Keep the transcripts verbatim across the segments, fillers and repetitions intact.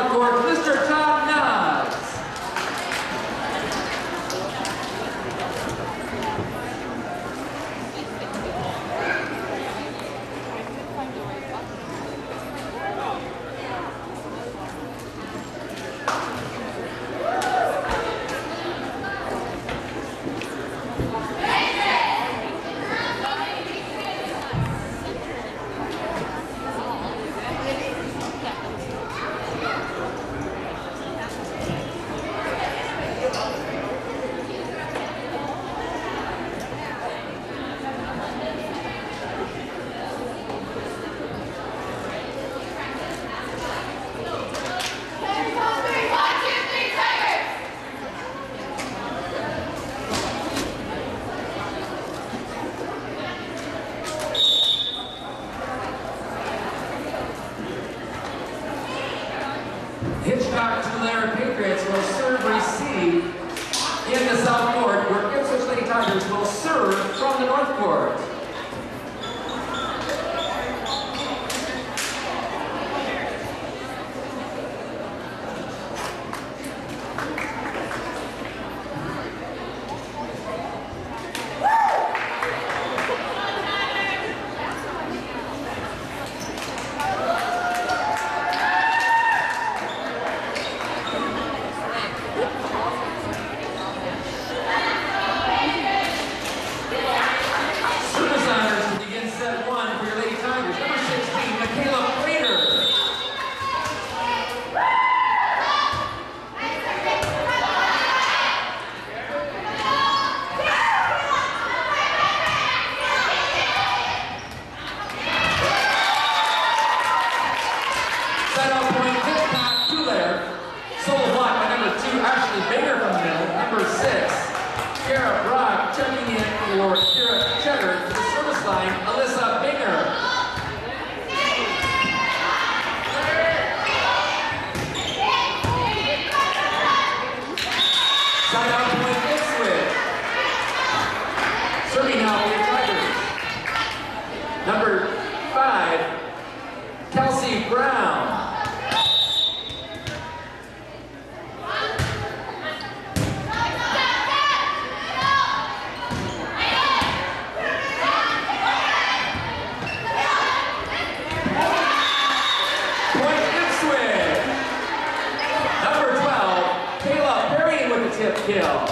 North Court, Mister Tom Nods. Hitchcock Tulare Patriots will serve receive in the South Court, where Ipswich Lady Tigers will serve from the North Court. Number five, Kelsey Brown. Point Ipswich. Number twelve, Kayla Perry with the tip kill.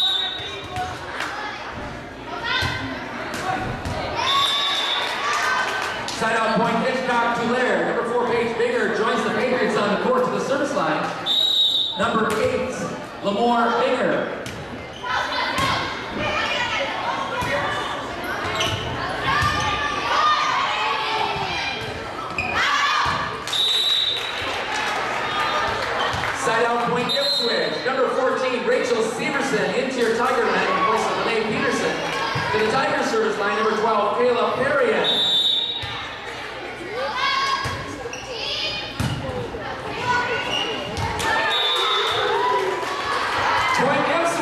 Side out point, Hitchcock Tulare. Number four, Paige Bigger joins the Patriots on the court to the service line. Number eight, Lamore Bigger. Side out point, Ipswich. Number fourteen, Rachel Severson, interior Tiger man in place of Renee Peterson. To the Tiger service line, number twelve, Kayla Perrian. Point Ipswich.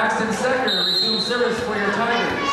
Paxton Secker resumes service for your Tigers.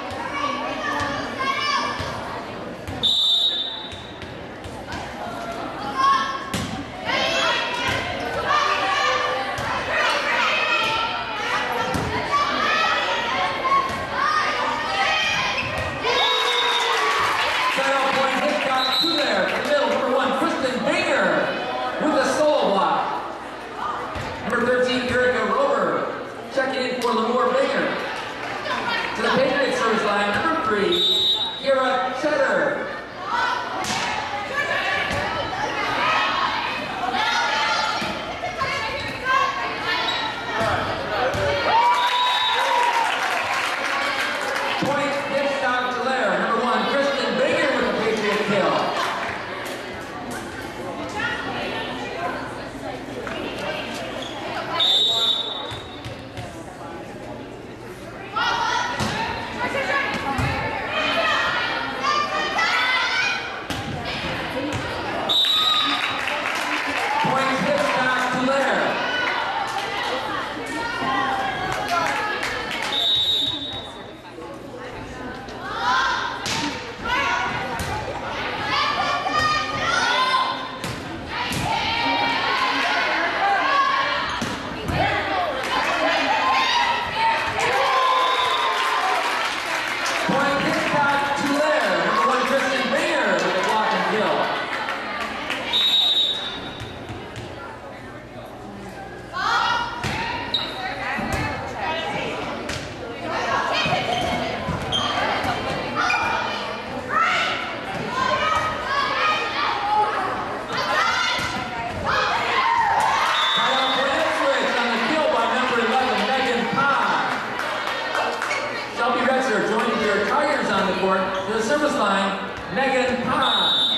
To the service line, Megan Pond.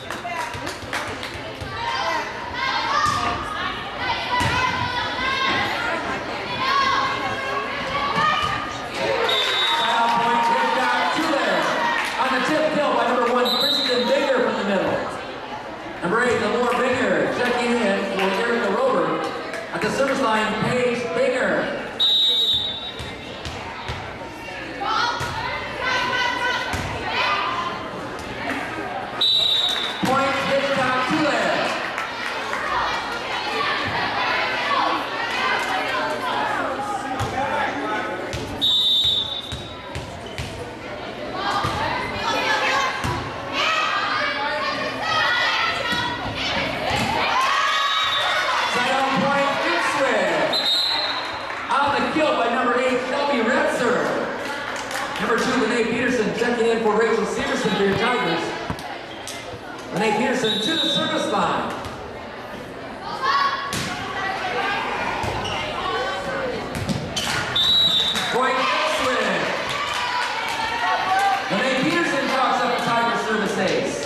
Final point, hit back to there. On the tip kill by number one, Kristen Binger from the middle. Number eight, Lenore Binger checking in for Erica Rover. At the service line, Paige Binger. Number two, Renee Peterson checking in for Rachel Severson for your Tigers. Renee Peterson to the service line. Point swing. Renee Peterson talks up the Tigers service ace.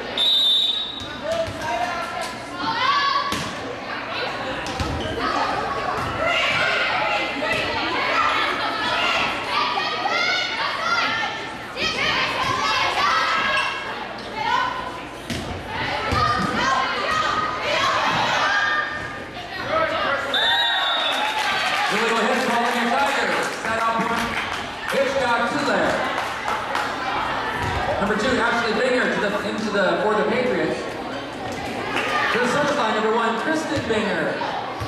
Number two, Ashley Binger to the, into the, for the Patriots. To the service line, number one, Kristen Binger.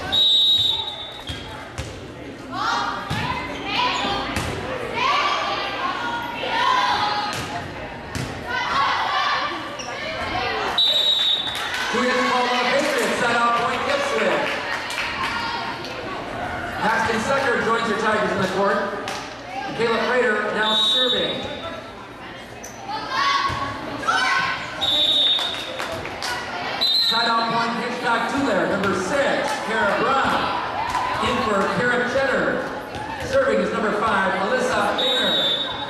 Two hits called on the Patriots, side out point, Ipswich. Paxton Secker joins your Tigers in the court. And Kayla Prater now serving. Side out point, Hitchcock to there. Number six, Kara Brown. In for Kara Cheddar. Serving is number five, Melissa Binger.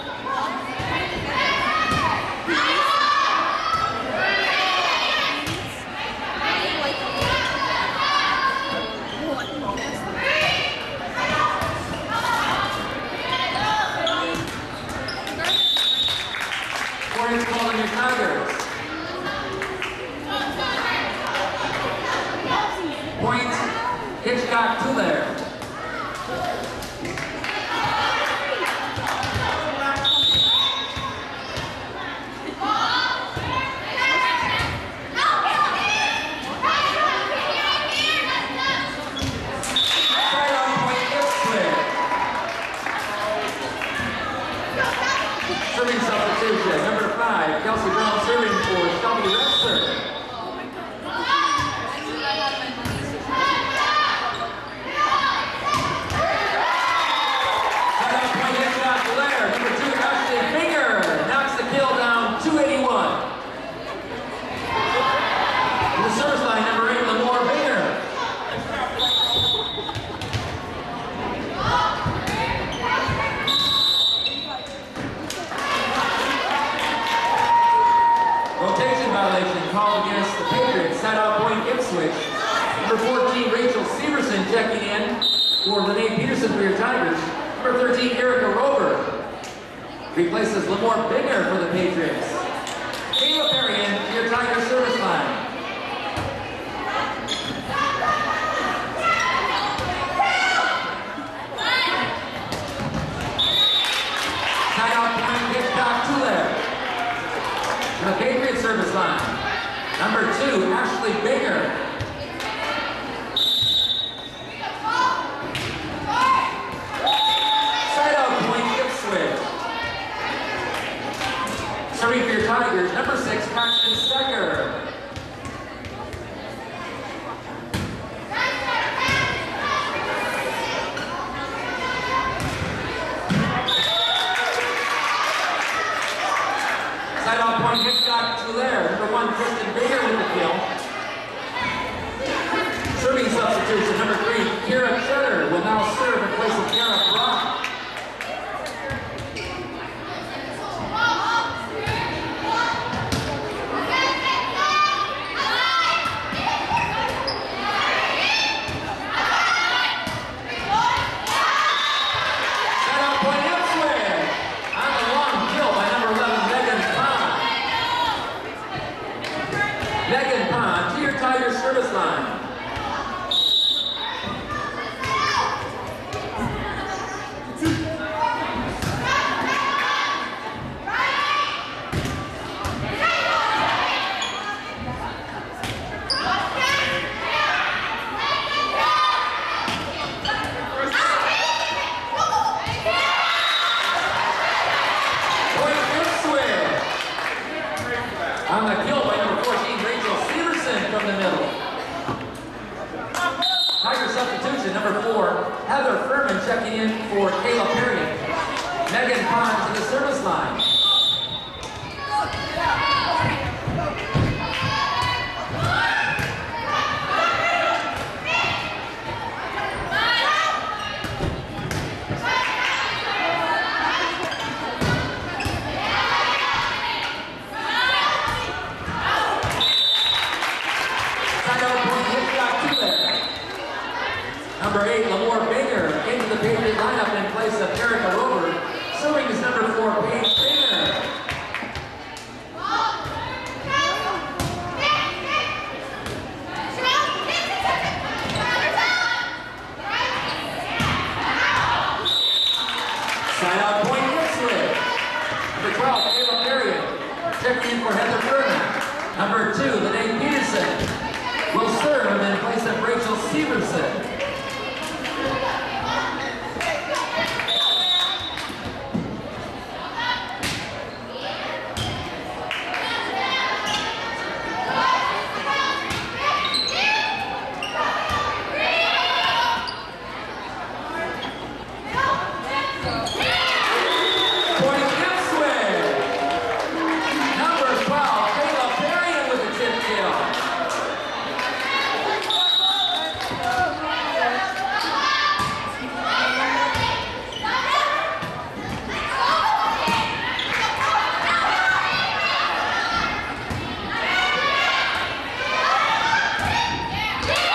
Points calling your Tigers. Point, Hitchcock to there. substitution. Number five, Kelsey Brown serving for Shelby Rexer. Called against the Patriots. Side-out point Ipswich. Number fourteen, Rachel Severson checking in for Lene Peterson for your Tigers. Number thirteen, Erica Rover replaces Lamore Binger for the Patriots. Kayla Perrian to your Tiger service line. Side-out point Hitchcock Tulare to the Patriots service line. Number two, Ashley Baker. Side-out point, Ipswich. Serving for your Tigers, number six, Paxton Stecker. Side-out point, Hitchcock Tulare. Number one, Kristen Baker with the kill. Serving substitution, number three, Kira Cheddar will now serve in place of Kara Brock. Side-out point, Ipswich. On the long kill by number eleven, Megan Pond. Megan Pond to your Tigers service line. On the kill by number fourteen, Rachel Severson from the middle. Tiger substitution, number four, Heather Furman checking in for Kayla Perry. Megan Pond to the service line. Number eight, Lamore Baker into the Patriot lineup in place of Erica Rover. Serving is number four, Paige Baker. Side out point, Ipswich. Number twelve, Kayla Perrian. Checking in for Heather Furman. Number two, Lene Peterson will serve in place of Rachel Severson.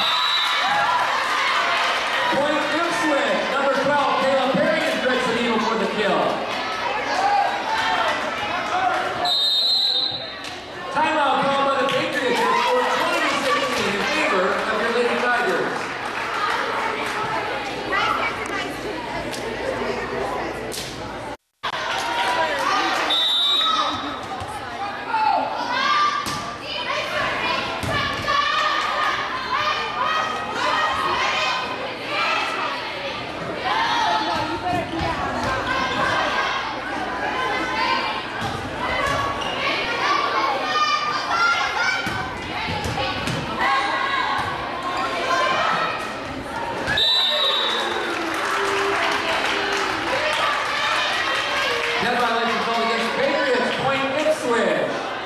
Point Ipswich, number twelve, Kayla Perrian breaks the needle for That violation called against the Patriots. Point Ipswich.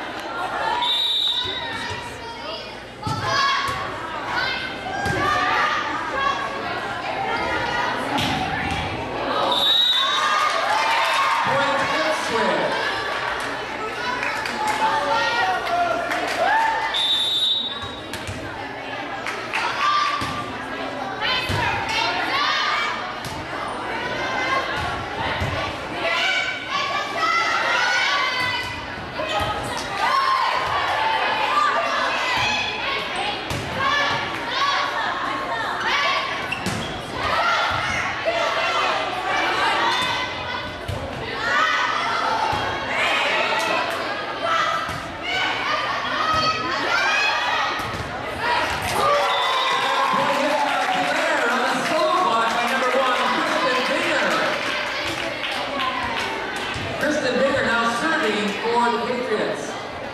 For the Patriots.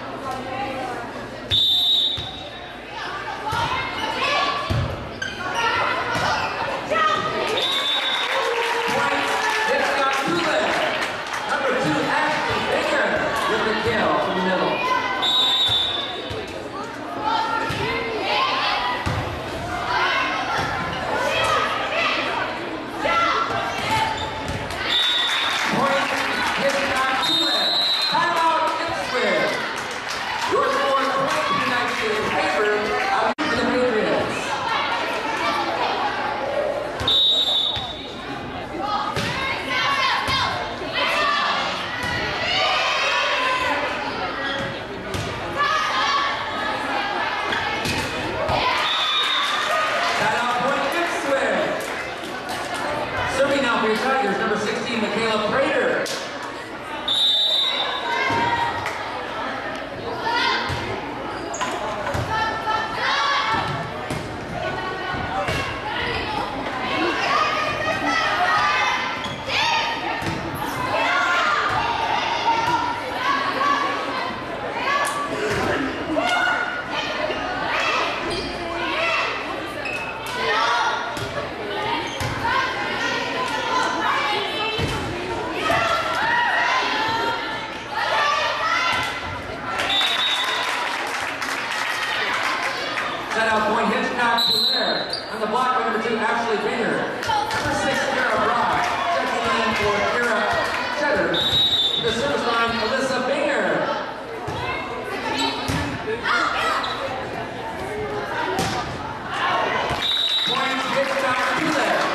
Point Hitchcock Tule. Number two, Ashley Baker with the kill from the middle. Point Hitchcock Tule. Timeout Ipswich. Your score tonight is in favor of the Patriots. Timeout point Ipswich. Serving now for your Tigers, number sixteen, Michaela Prater. Set-out point Hitchcock Tule. On the block by number two, Ashley Banger. Number six, Kara Brock. Checking in for Kara Cheddar. To the service line, Alyssa Banger. Point Hitchcock Tule.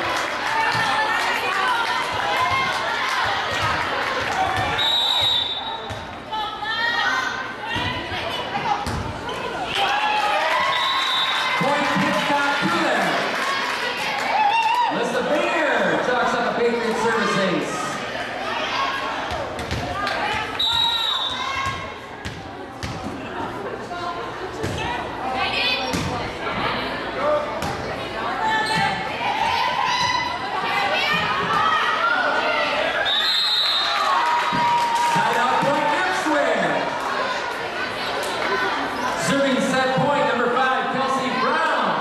Alyssa Banger chalks up a Patriot service ace. Timeout point Ipswich. Serving set point number five, Kelsey Brown.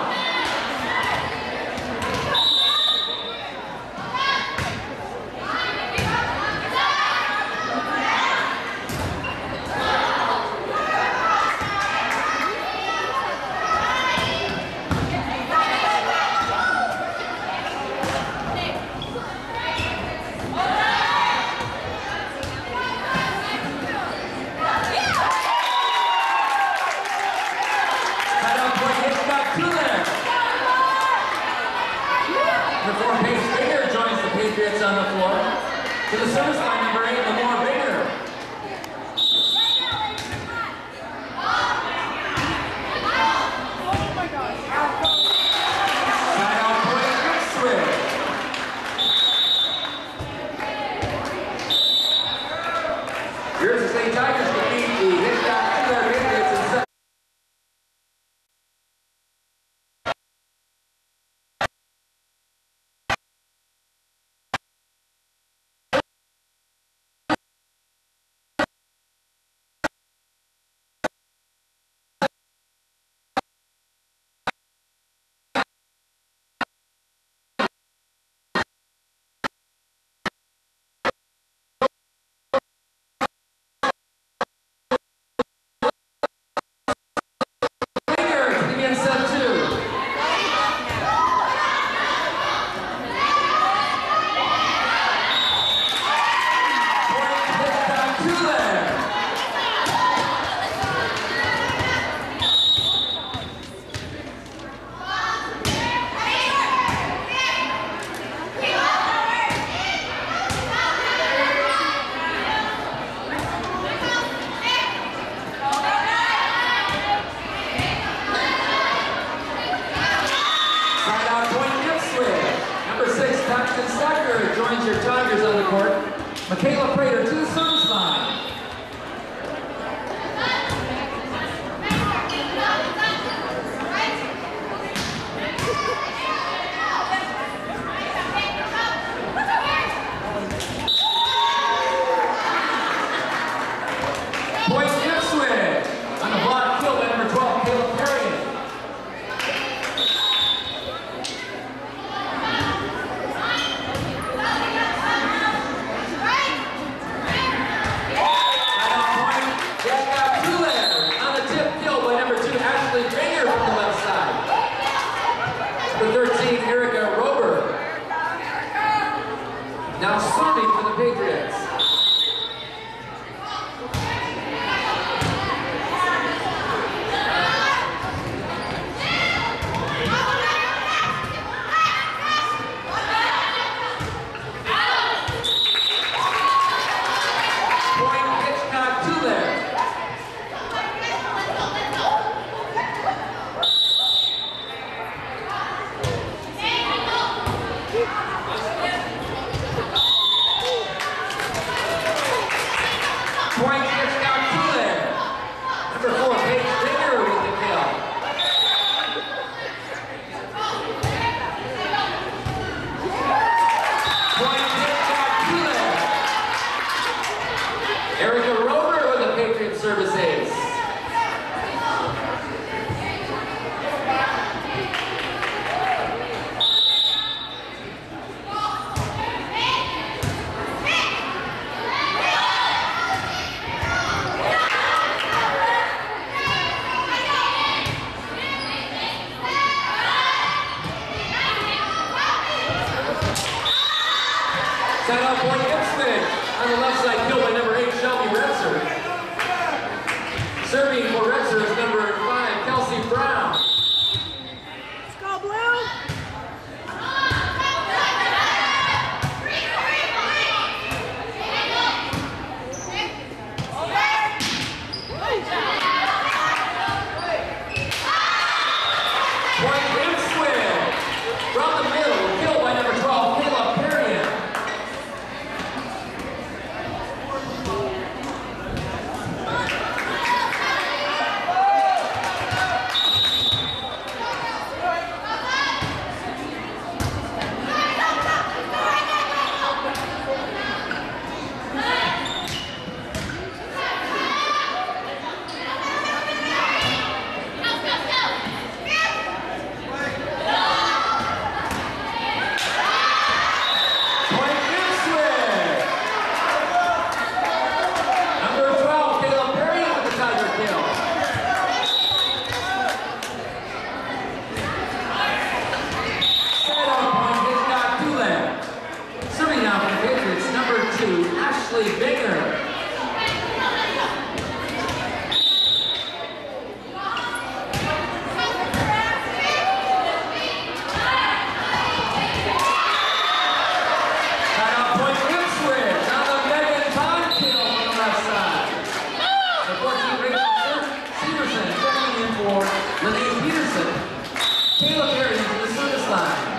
Before Paige Banger joins the Patriots on the floor. To the service line, number eight, Lamar Banger. Timeout point Ipswich. Here's the State Tigers defeat the Hitchcock Tule Patriots in Michaela Prater to the service line. Point Ipswich on the block kill by number twelve, Caleb Perry. thirteen, Erica Rober. Now serving for the Patriots. Point Hitchcock Tulare. Point Hitchcock Tulare. Number four, Paige Dinger with the kill. Point Hitchcock Tulare. Erica Rover with the Patriot service ace. Set up Point Ipswich on the left side, killed by number eight, Shelby Retzer. Serving for Retzer is number five, Kelsey Brown. Let's go, Blue! Point Ipswich from the middle, killed by number twelve, Caleb Perry. Ashley Binger. Cut out Point Ipswich on the Megan Todd kill on the left side. The fourteen Rachel Severson checking in for Lynette Peterson. Caleb Perry to the service line.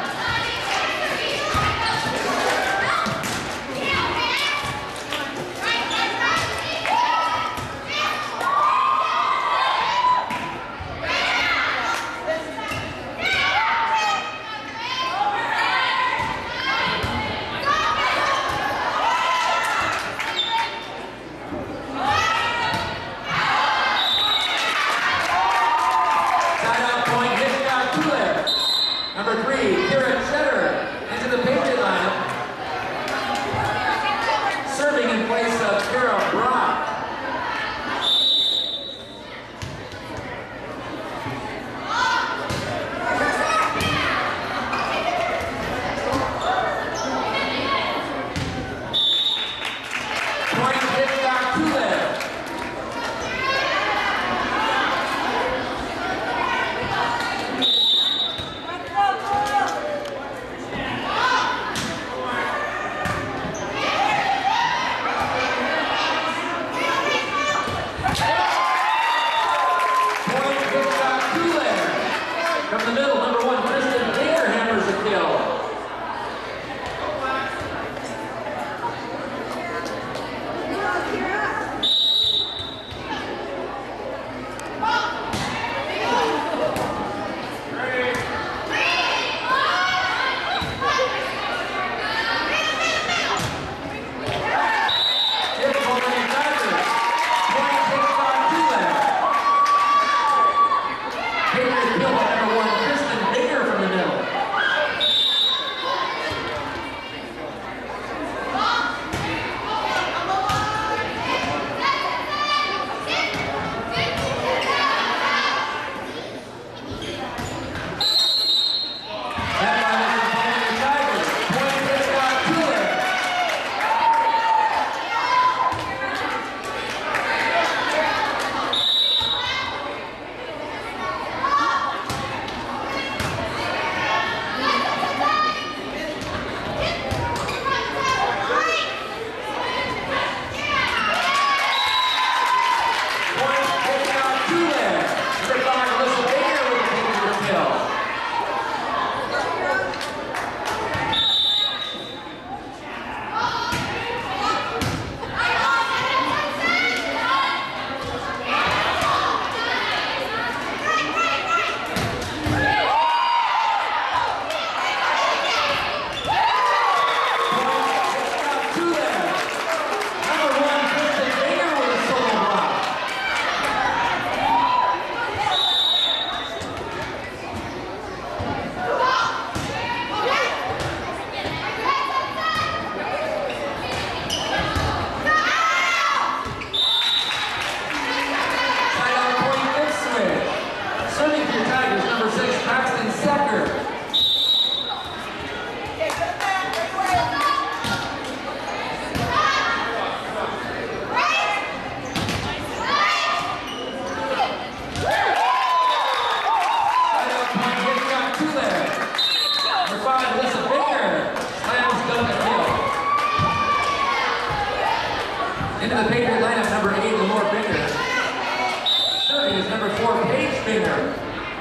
Into the Patriot lineup, number eight, Lamore Binger. Serving is number four, Paige Binger.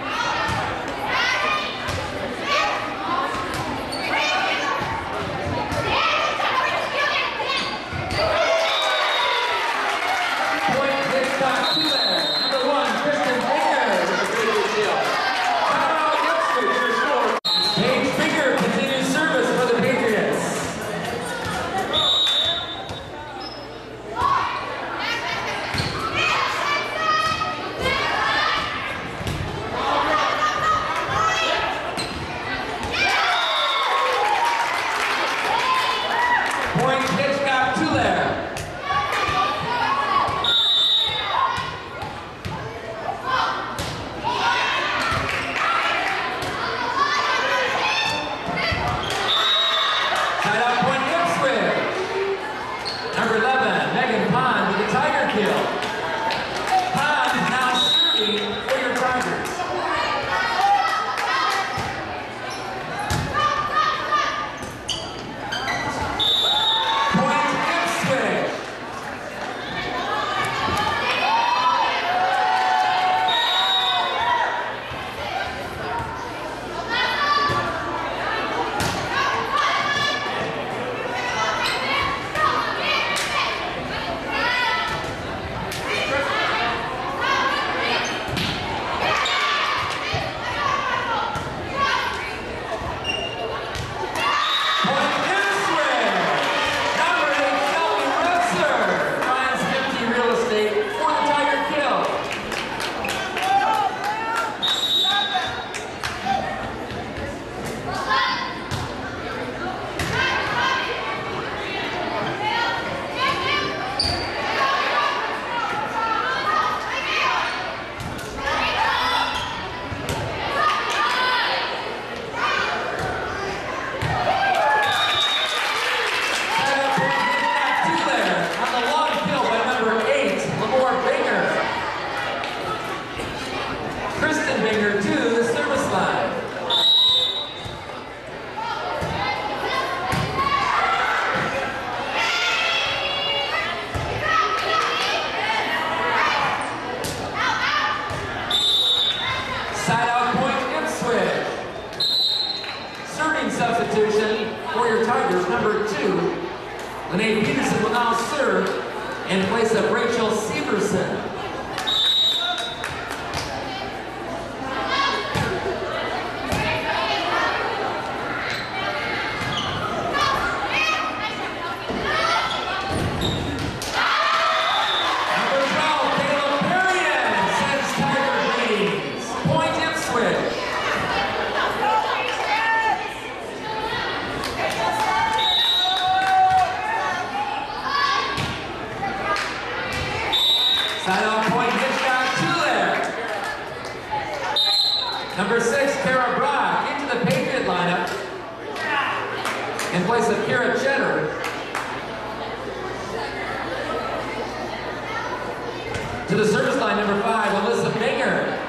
Substitution for your Tigers, number two, Lene Peterson will now serve in place of Rachel Severson. Number twelve, Caleb Perrion sends Tiger leads. Point Ipswich. Side-off point, Hitchcock Tulare. Number six, Kara Brock into the Patriot lineup in place of Kira Cheddar. To the service line, number five, Alyssa Binger.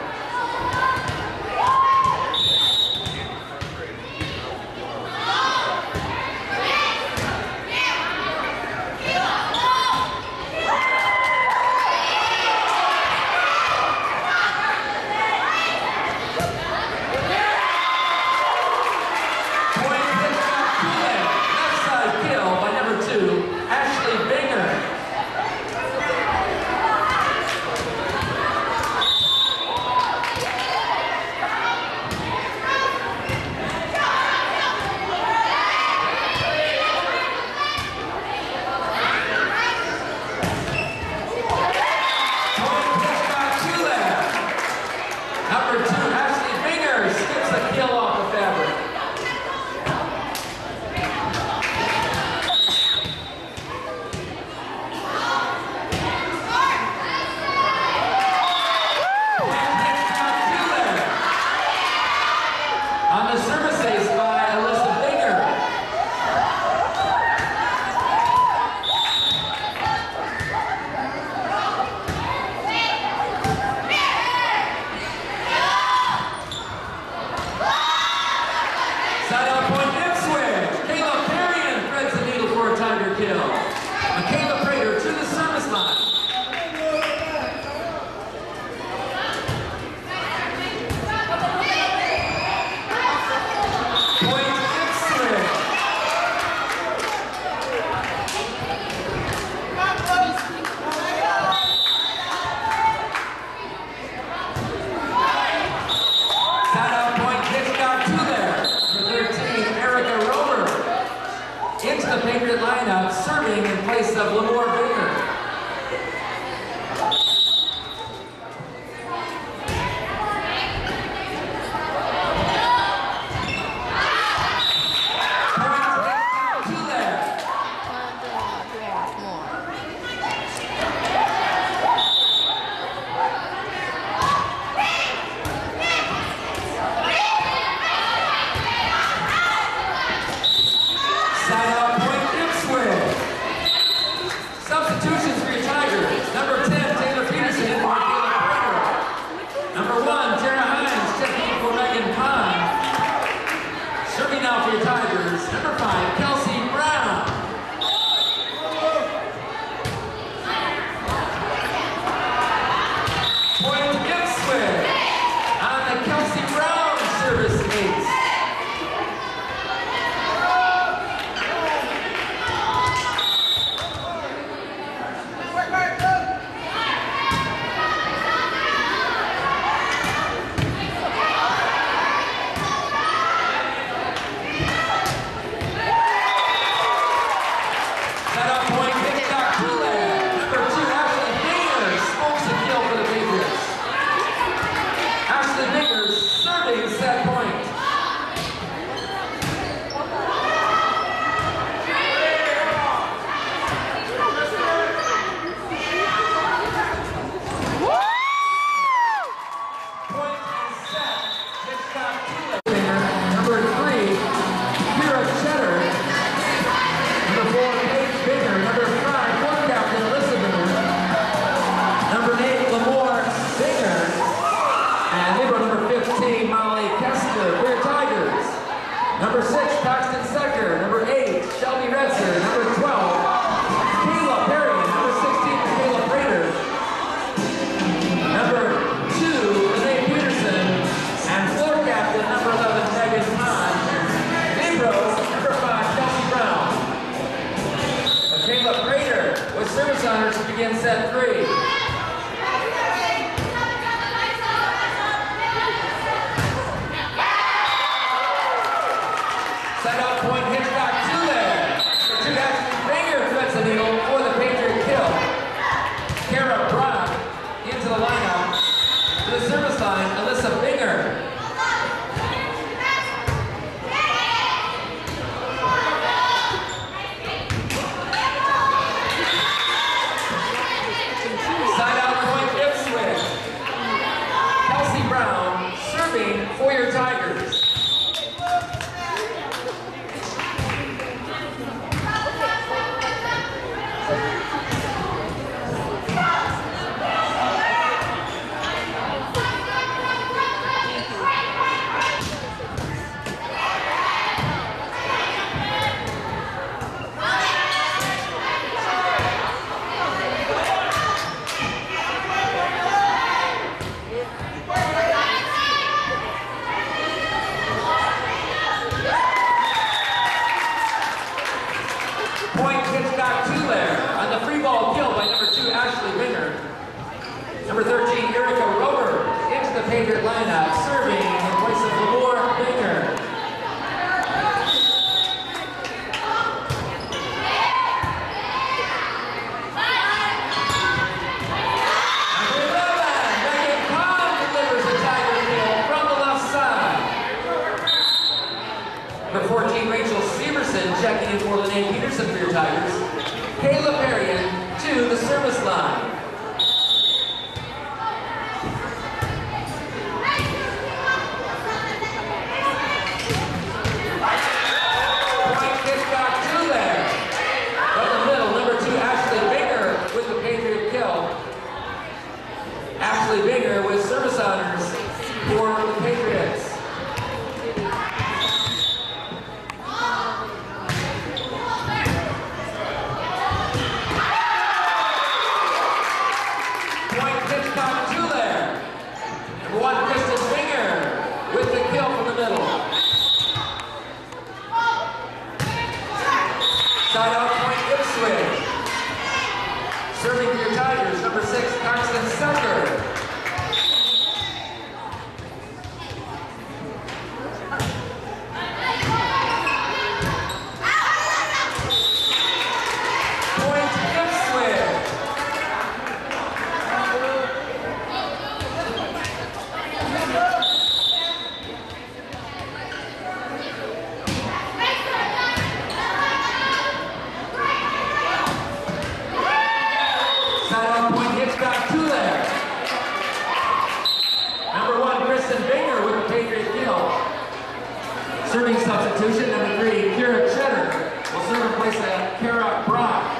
place of Lamore Binger. Substitutions for your Tigers. Number ten, Taylor Peterson in for Caleb Prater. Number one, Tara Hines, checking in for Megan Pond. Serving now for your Tigers. Number five, Kelsey Brown. Point to Ipswich on the Kelsey Brown service ace. Number six, Paxton Secker. Number eight, Shelby Retzer. Number twelve, Kayla Perry. Number sixteen, Caleb Prater. Number two, Renee Peterson. And floor captain, number eleven, Megan Pond. Ambrose, number five, Kelsey Brown. Caleb Prater with service honors to begin set three. Set up point, Hitchcock two there. For two Ashley Binger threads the needle for the Patriot kill. Kara Brock into the lineup. To the service line, Alyssa Binger. substitution. Number three, Kira Cheddar will serve in place of Kara Brock.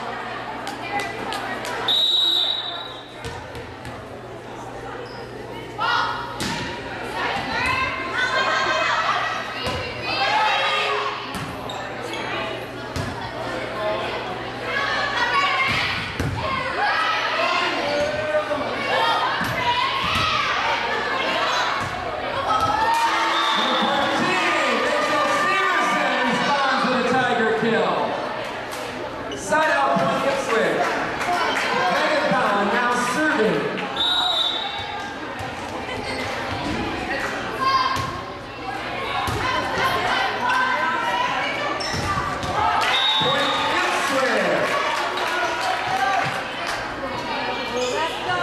Side out point hip switch. Megan Ballon now serving. Point hip switch. Let's go.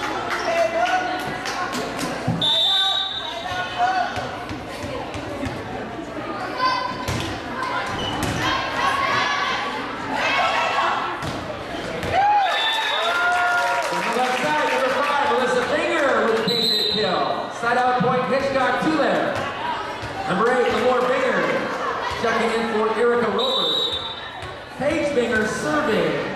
Side out point, Hitchcock Tulare. Number eight, Lamore Binger. Checking in for Erica Rover. Paige Binger serving.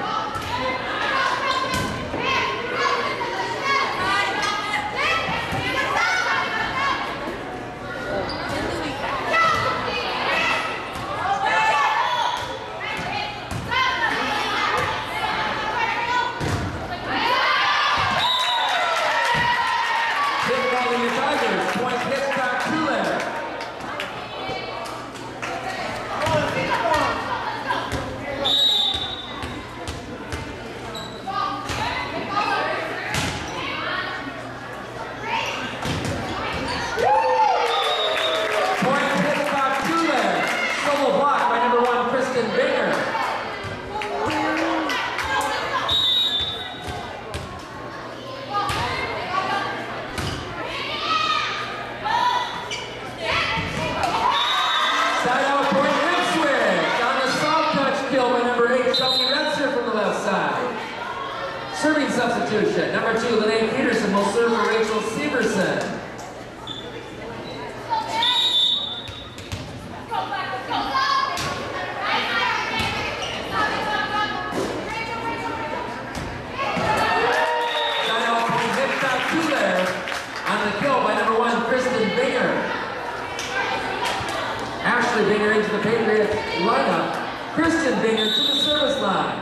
Point Hitchcock Tulare. Point Hitchcock Tulare. Solo block by number one, Kristen Binger. Side out point hip switch on the soft touch kill by number eight, Shelby Retzer from the left side. Serving substitution, number two, Lene Peterson will serve for Rachel Severson. Side out point Hitchcock Tulare on the kill by number one, Kristen Binger. Ashley Binger into the Patriot lineup. Kristen Binger to the service line.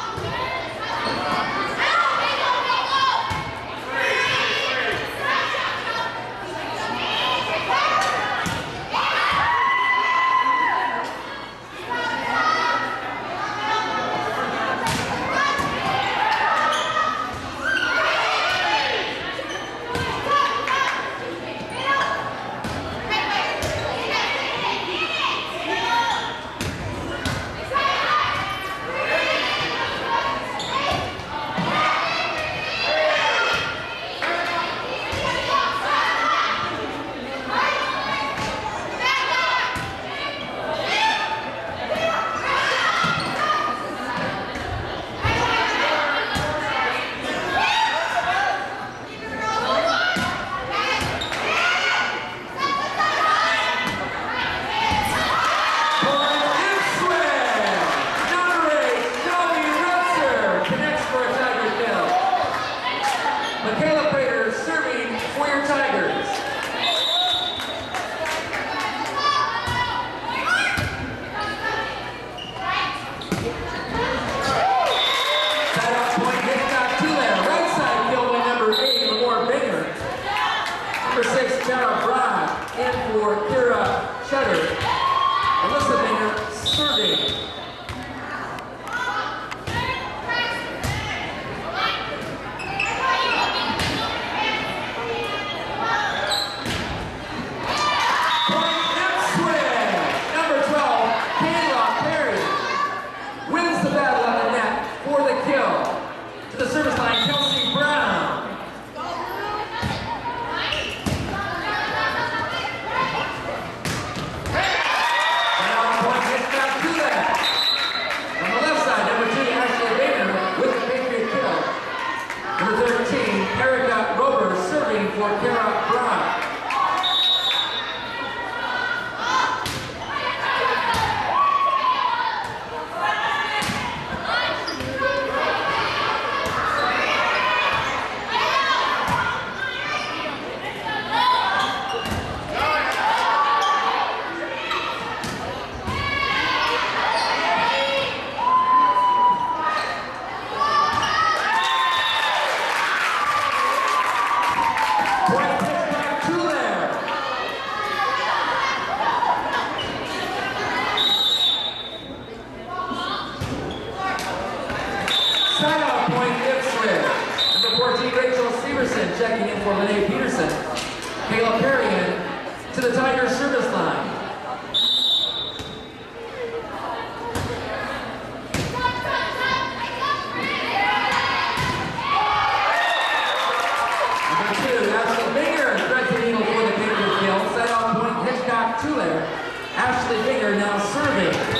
Michaela Prater serving for your Tigers. Side out point, Hitchcock Tulare. Right side kill by number eight, Lamore Binger. Number six, Tara Brock in for Kira Cheddar. Alyssa Binger serving. The service line, Kelsey Brown. Now point Hitchcock Tulare. On the left side, number two, Ashley Baker with the Patriot kill. Number thirteen, Erica Rover serving for Kara Brock. in for Renee Peterson. Kayla Perry in to the Tigers service line. Number two, Ashley Binger threads the needle for the Gators field. Set off point Hitchcock Tulare. Ashley Binger now serving.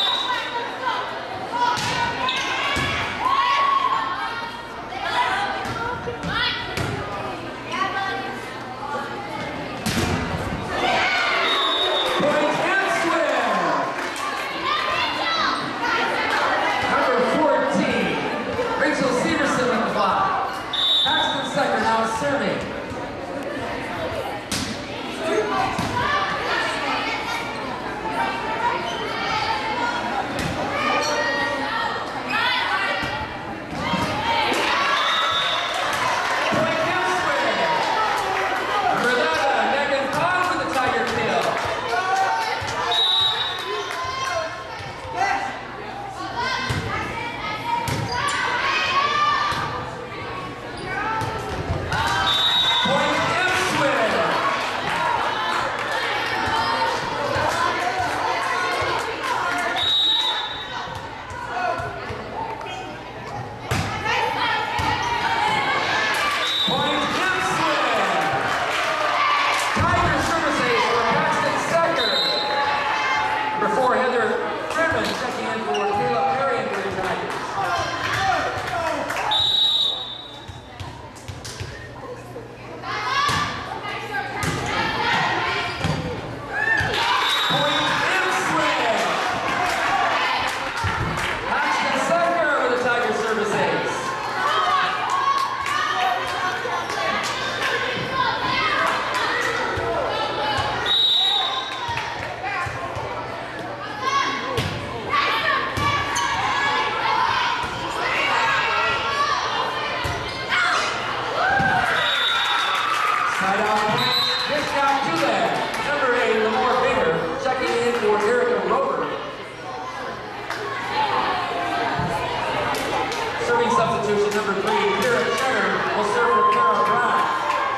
Number three, Kara Cheddar will serve for Kara Brown.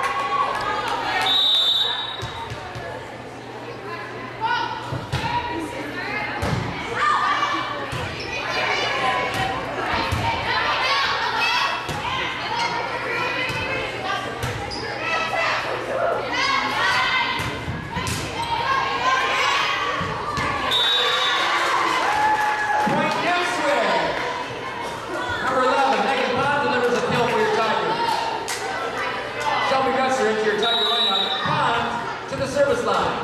Service line.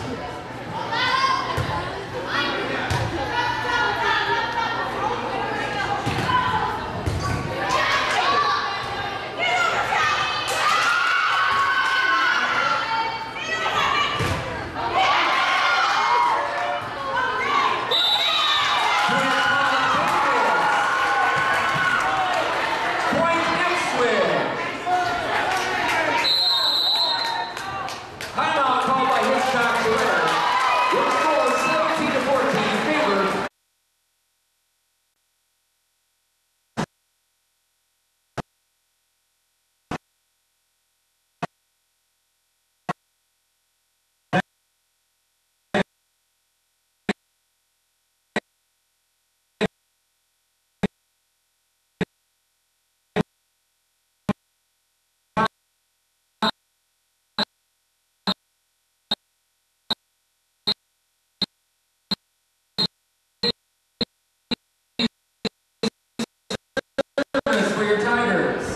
For your Tigers.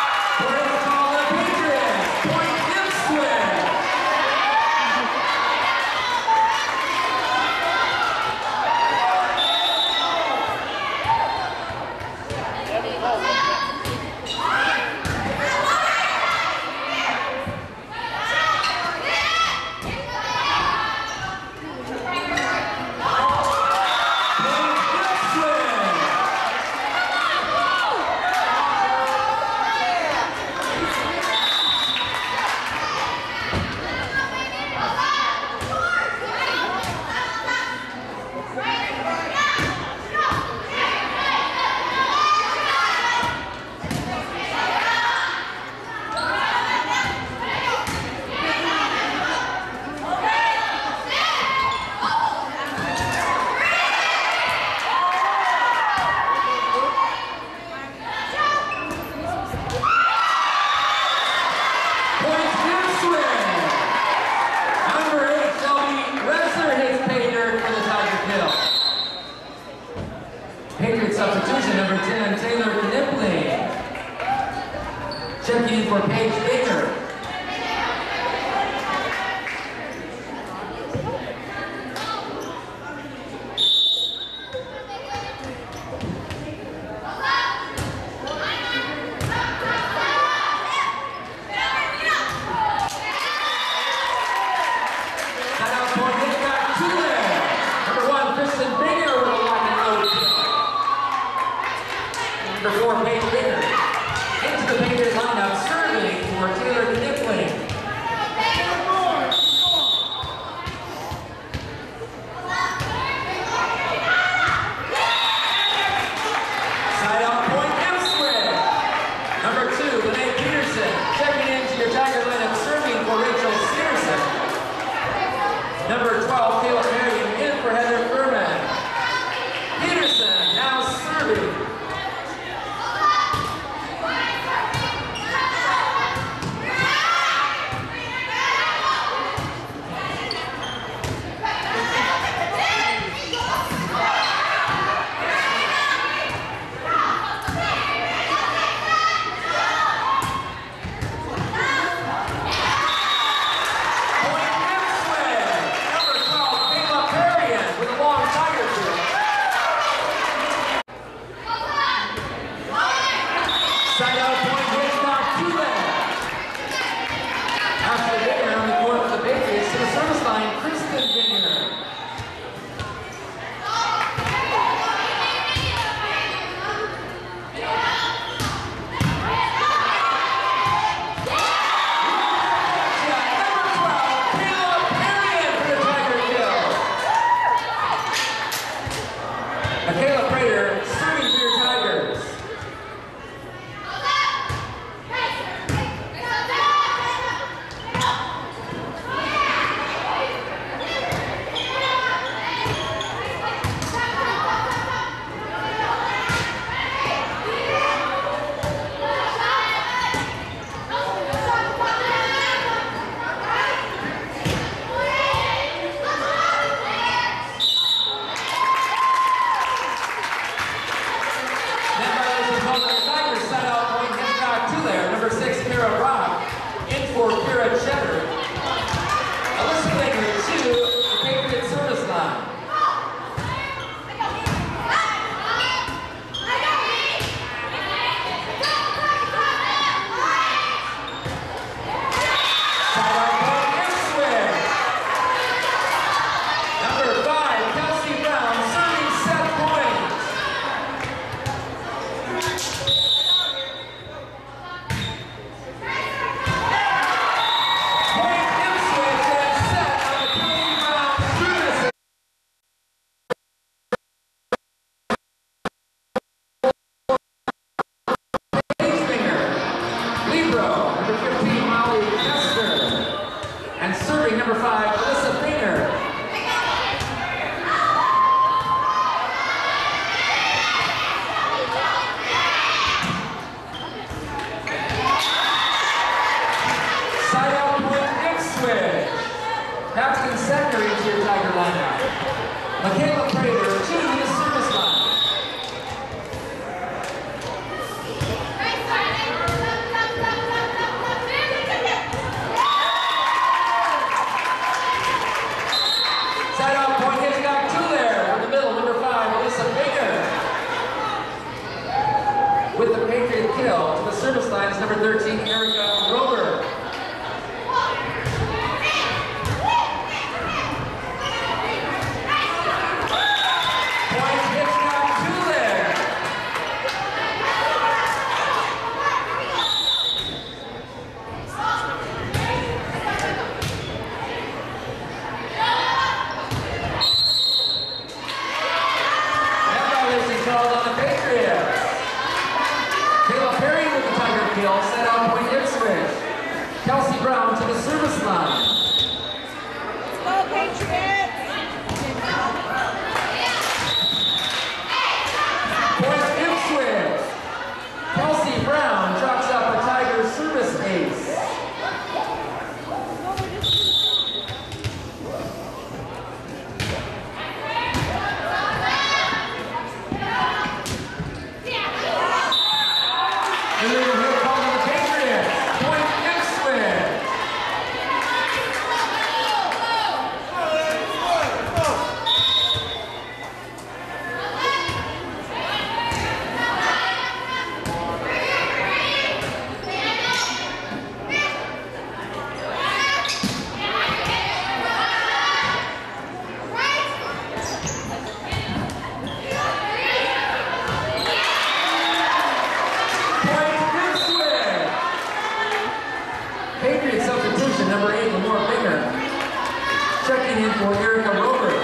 Point for Paige Baker. Into the Patriots lineup, serving for Taylor Knippling. Side out point, Ipswich. Number two, Lene Peterson. Checking into your Tiger lineup, serving for Rachel Searson. Number twelve, Kayla Marion in for Heather Furman. Peterson now serving. Side out point, Hitchcock to there. After Vineyard on the court for the Patriots to the service line, Kristen Vineyard. Michaela Prater serving for your Tigers. Number six, Kara Rock, in for Kira Cheddar. Alyssa Baker to the Patriot service line. Side out point, Ipswich. Number five, Kelsey Brown, serving set point. Number fifteen, Molly Kester. And serving number five, Alyssa Finger. Side out point, Ipswich. Paxton Sector into your Tiger lineup. Michaela Prater to the service line. Side out point, Hitchcock to there. In the middle, number five, Alyssa Baker. With the Patriot kill to the service line is number thirteen, Erica Rover. Point, Hitchcock to there. Called on the Patriots. Kayla Perry with the Tiger kill, set out point Ipswich. for Erica Rover.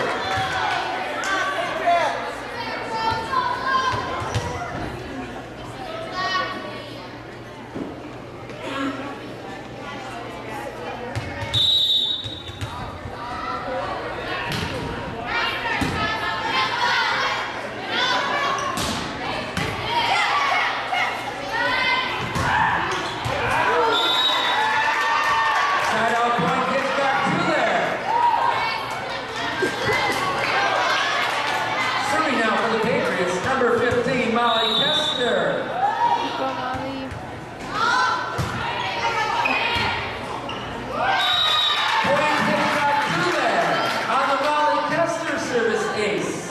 Number fifteen, Molly Kester. Go, Molly. Point hit back to there on the Molly Kester service ace.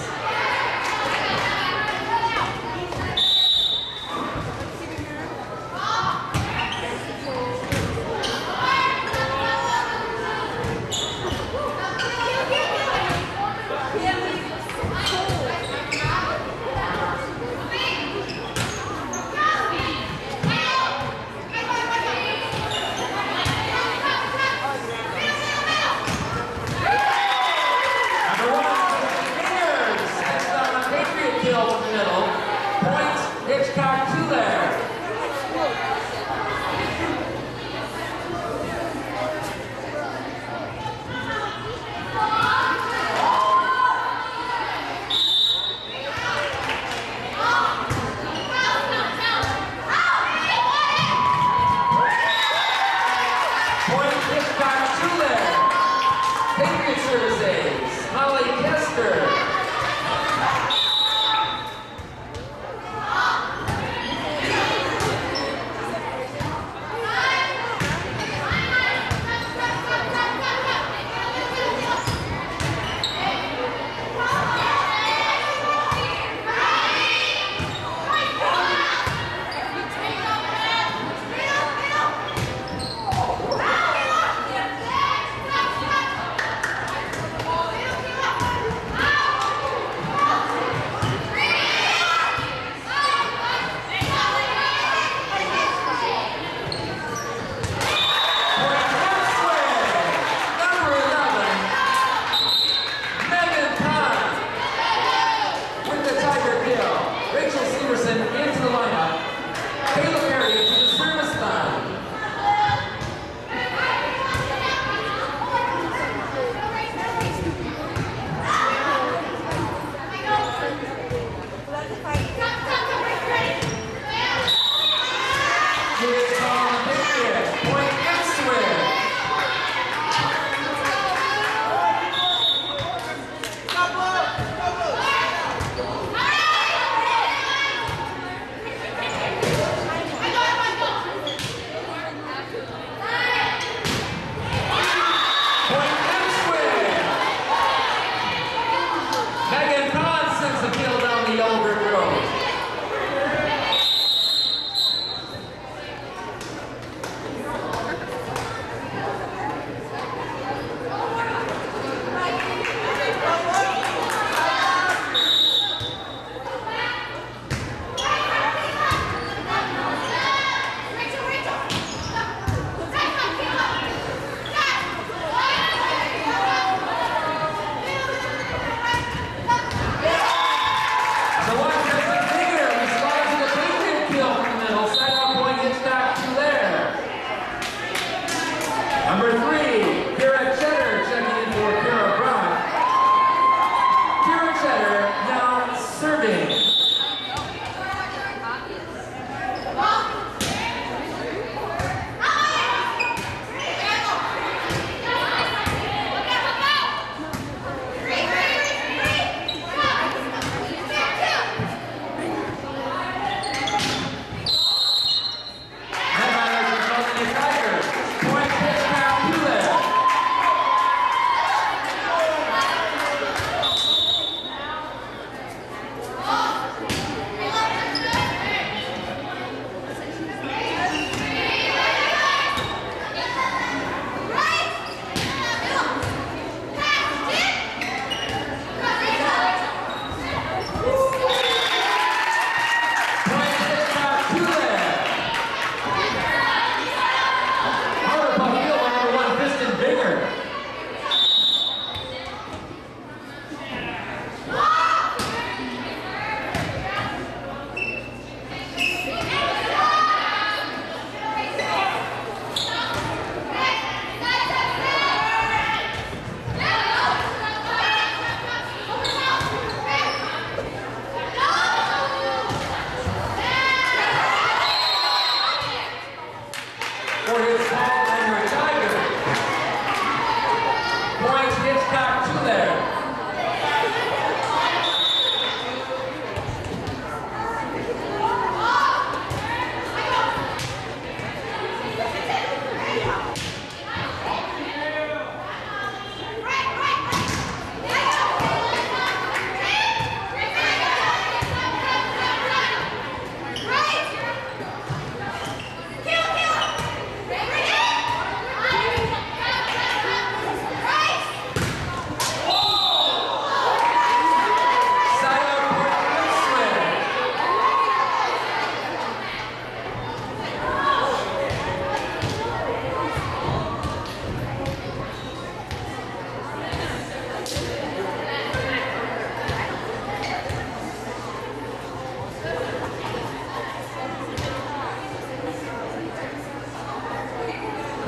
Hitchcock to there. Point Hitchcock to there. Patriot services. Molly Kester. Ah!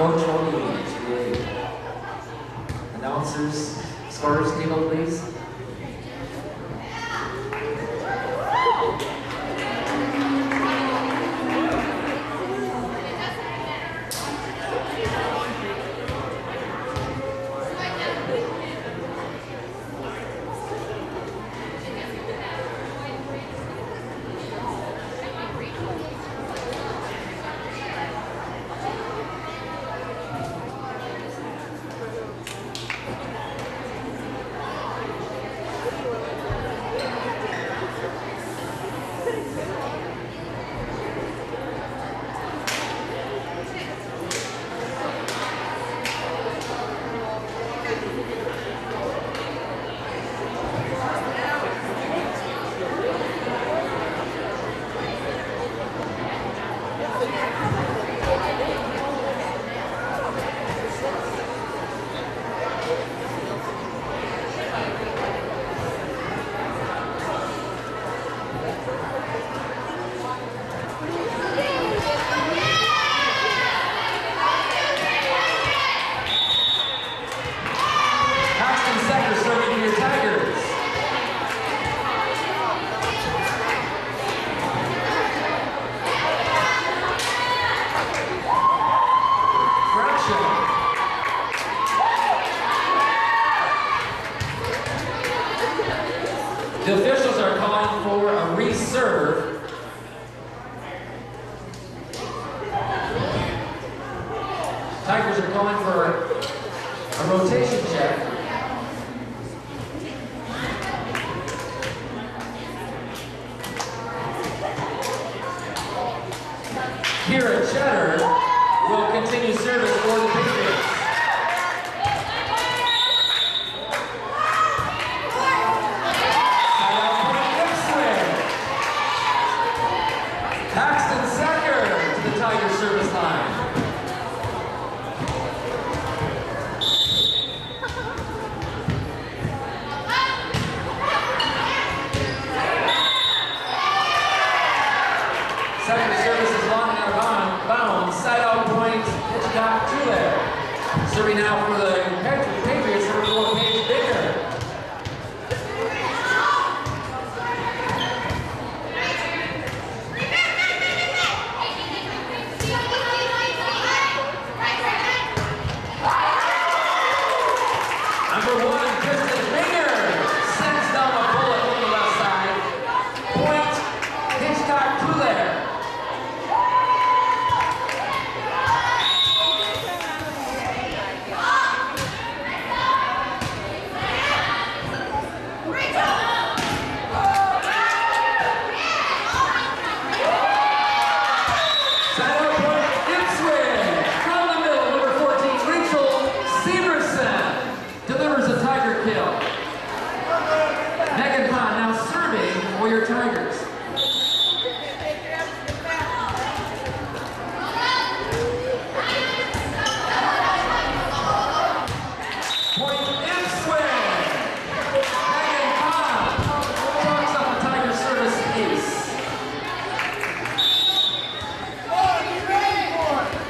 Coach O'Neill to the announcers, scorers table, please. The officials are calling for a reserve. Tigers are calling for a rotation check. Kira Cheddar will continue service for the Patriots. Tiger service line. Second service is long and out of bounds. Side out point, Hitchcock Tule. Serving now for the Patriots, number four, Paige Baker. Number one, Kristen Finger sends down a bullet on the left side. Point, Hitchcock Tule. Your Tigers. Point Ipswich. Megan Kahn talks up the Tiger service ace. Oh, you ready for it?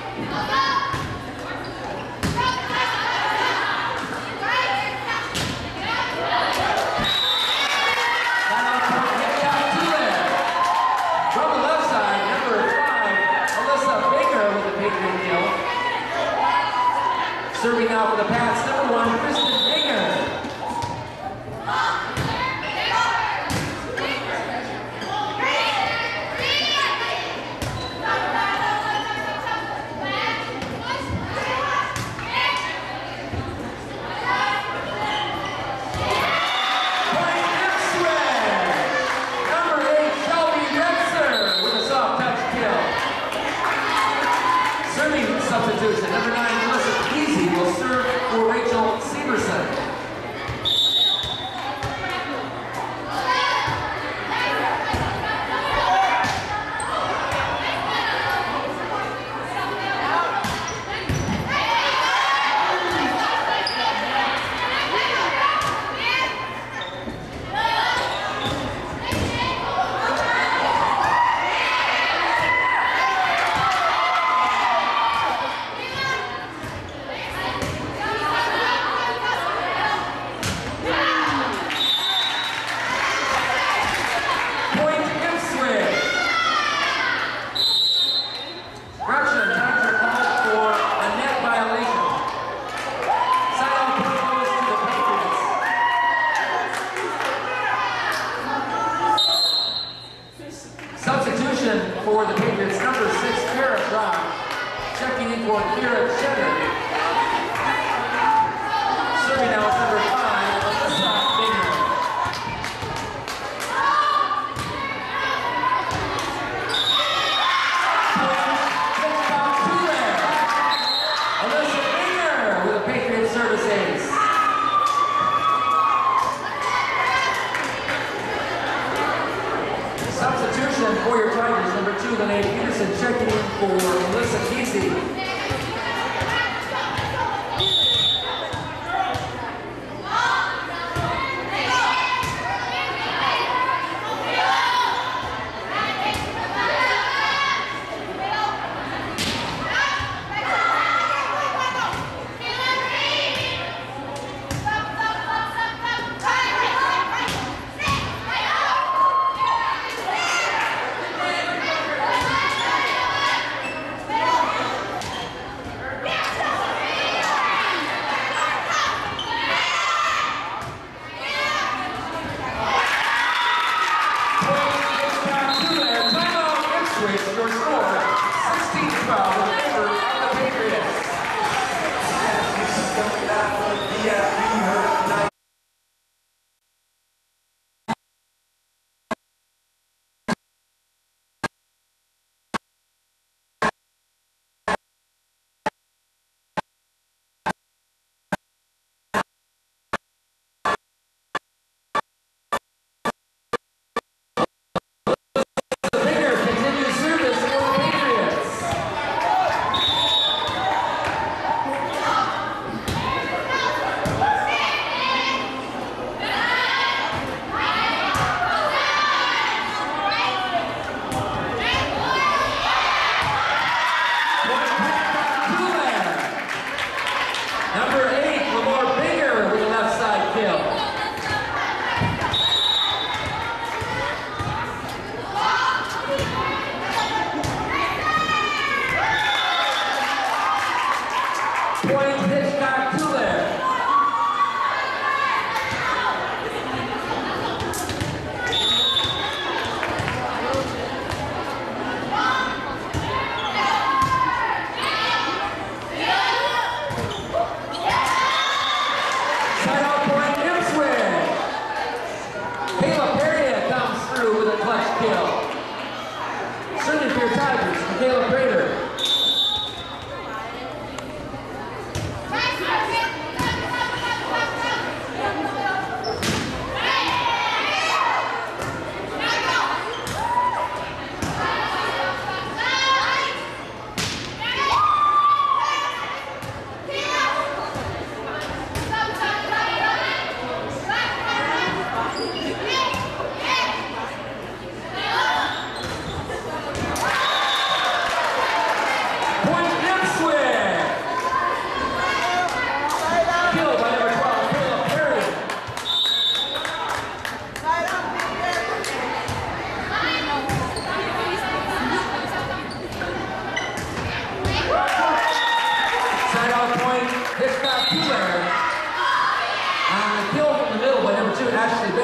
Serving now for the Pats, number one, Kristen Dinger. Point Ipswich. Number eight, Shelby Retzer with a soft touch kill. Serving substitution, number nine, Melissa Easy will serve for Rachel Severson.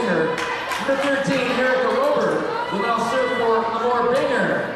Binger. Number thirteen, Erica Rober, will now serve for Lamore Binger.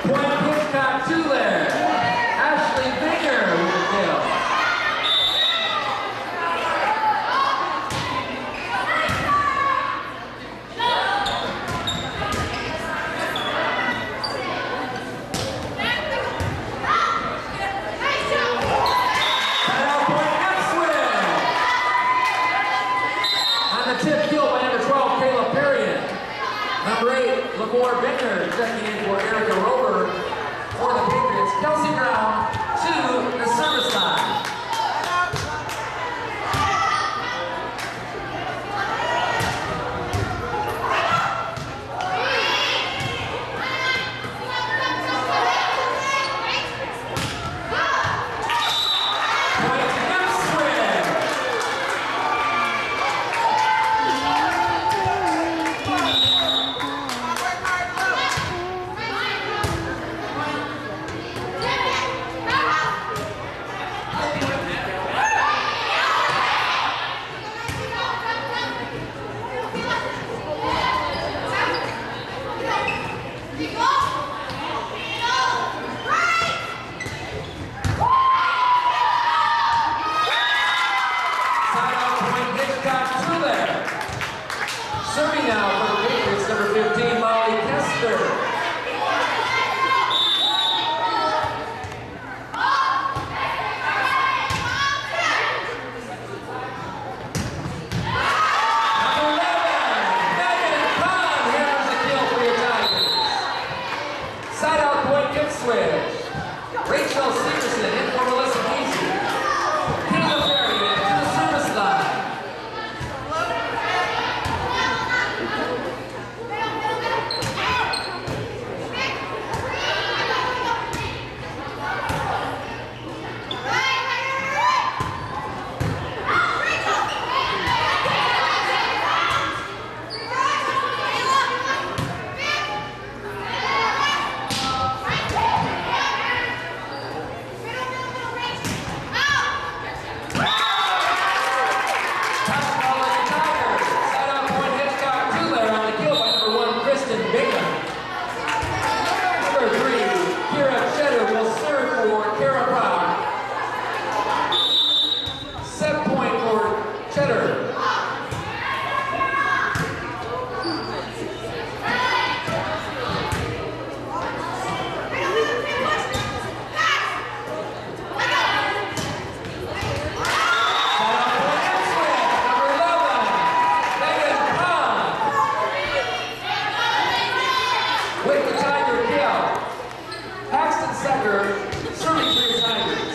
Point Hitchcock Tulare. Ashley Binger with the kill. Tip kill by number twelve, Kayla Perrion. Number eight, Lamore Binger checking in for Erica Rover for the Patriots. Kelsey Brown to the service line. Serving now for the Patriots, number fifteen, Molly Kester. Rachel Severson in for Melissa Casey. Kayla Perrion to the service line. With the Tiger kill, Paxton Secker serving for your Tigers.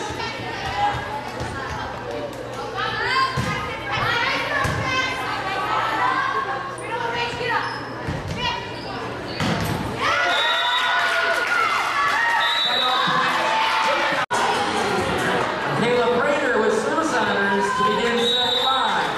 Kayla Prater with service honors to begin set five.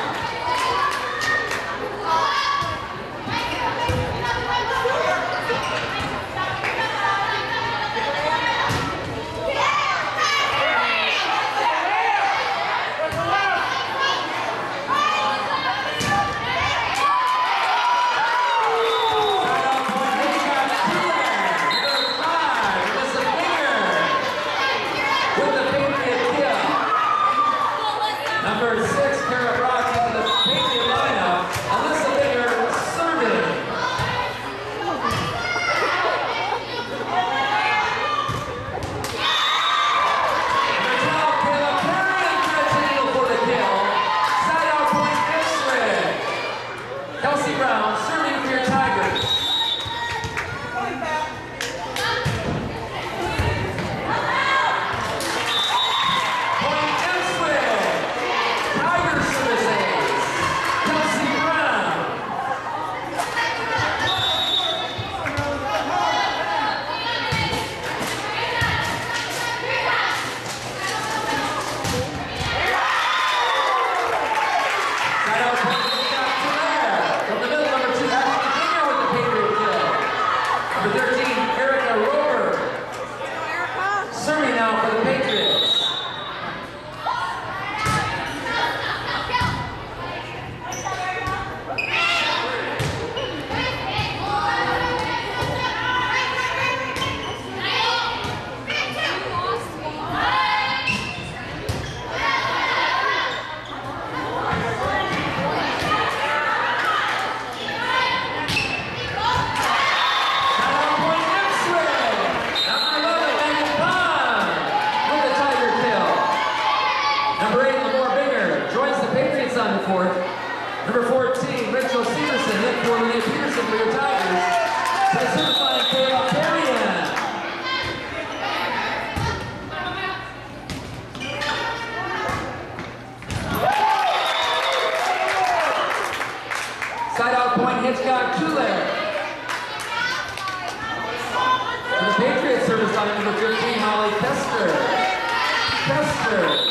line, number fifteen, Holly Kester. Kester.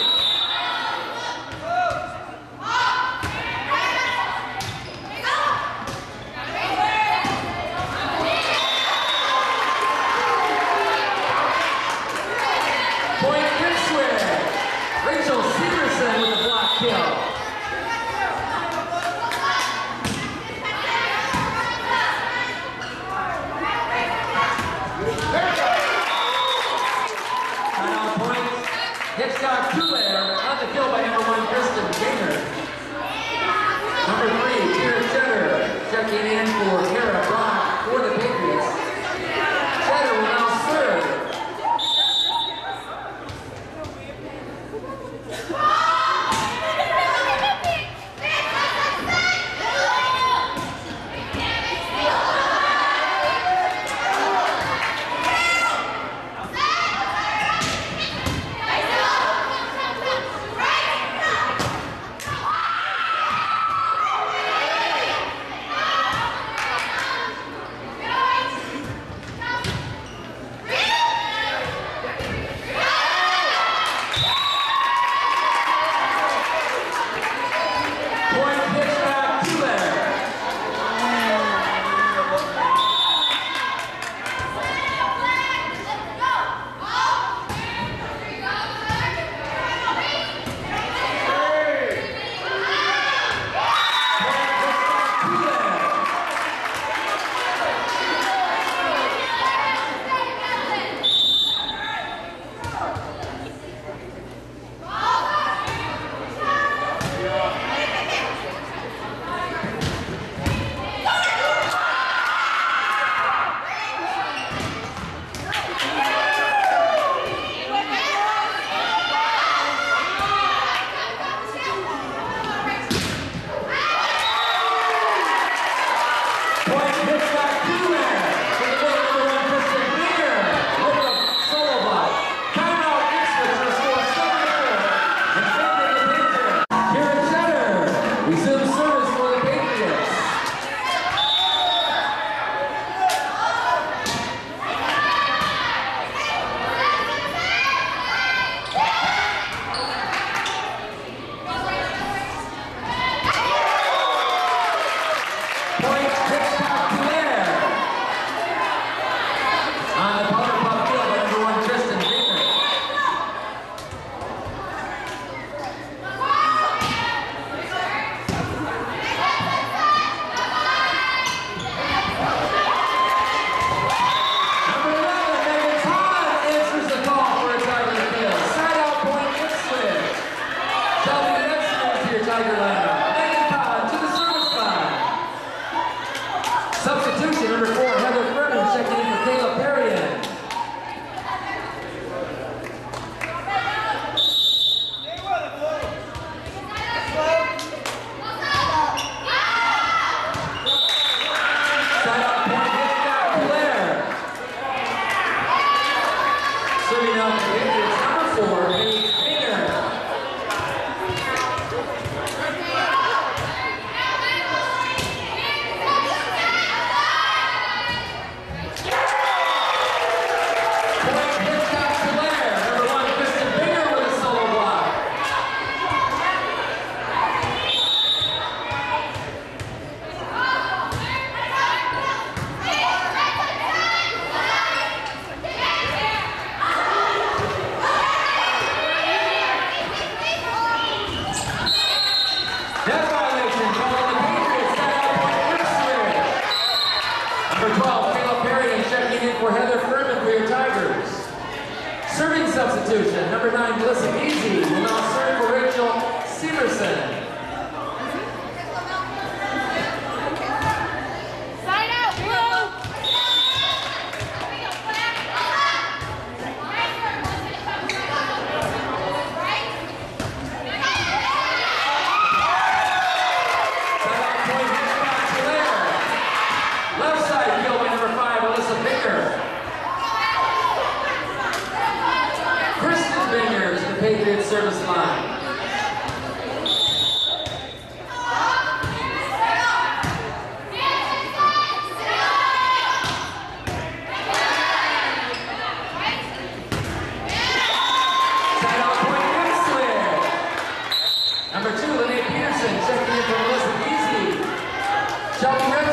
Hitchcock Tulare on the kill by number one, Kristen Gaynor. Number three, Kira Cheddar, checking in for Kara Brock for the Patriots. Cheddar will now serve. Substitution, number four, Heather Furman, checking in for Kayla Perrian. Side out point, Hitchcock Tulare. Serving out the Patriots, number four, Paige Painter. That violation called on the Patriots, side out point, Ipswich. Number twelve, Kayla Perrian checking in for Heather Furman for your Tigers. Serving substitution, number nine, Melissa Easy will now serve for Rachel Severson. Side out, blue. Left side kill by number five, Alyssa Binger. Kristen Binger to the Patriots service line. Bobby Redford.